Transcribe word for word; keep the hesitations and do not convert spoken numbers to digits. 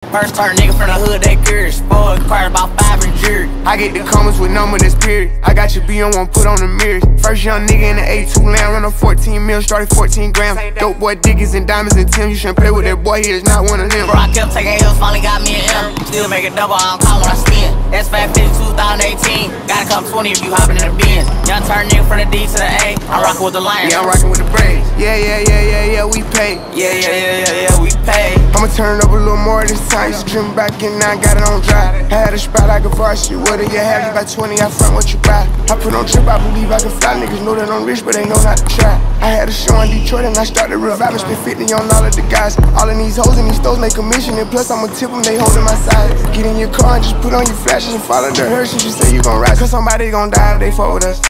First turn nigga from the hood, they curious. Spoiled, acquired about five and jury. I get the comments with number that's period. I got your B on one, put on the mirrors. First young nigga in the A two land, run a fourteen mil, started fourteen grams. Dope boy Dickies and diamonds and Tim. You shouldn't play with that boy, he is not one of them. Bro, I kept taking L's, finally got me an M. Still make a double, I don't call when I spin. S five fifty two thousand eighteen. Gotta come twenty if you hopping in the Benz. Young turn nigga from the D to the A. I'm rocking with the Lions. Yeah, I'm rocking with the Braves. Yeah, yeah, yeah, yeah, yeah, we pay. Yeah, yeah, yeah, yeah, yeah, we pay. I'ma turn it up a little more this time. Just dream back and now I got it on dry. Had a spot like a varsity. What do you have? You got twenty, I front what you buy. I put on trip, I believe I can fly. Niggas know that I'm rich, but they know not to try. I had a show in Detroit and I started reviving. Spent fifty on all of the guys. All of these hoes and these stores make commission. And plus I'ma tip them, they holding my side. Get in your car and just put on your flashes and follow the Hershey. You say you gon' ride, cause somebody gon' die if they fuck with us.